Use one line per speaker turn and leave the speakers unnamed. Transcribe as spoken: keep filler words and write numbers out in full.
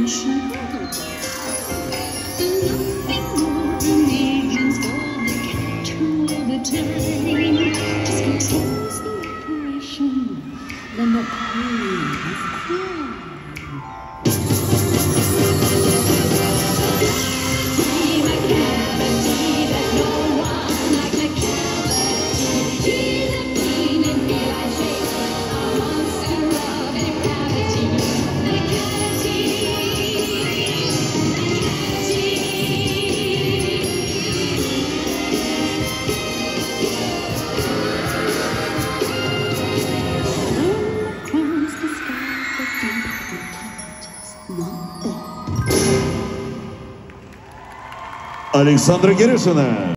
operation. And nothing more remains for the cat to over time. Just controls the operation. Then the pain of crime.
Alexandra Kirushina.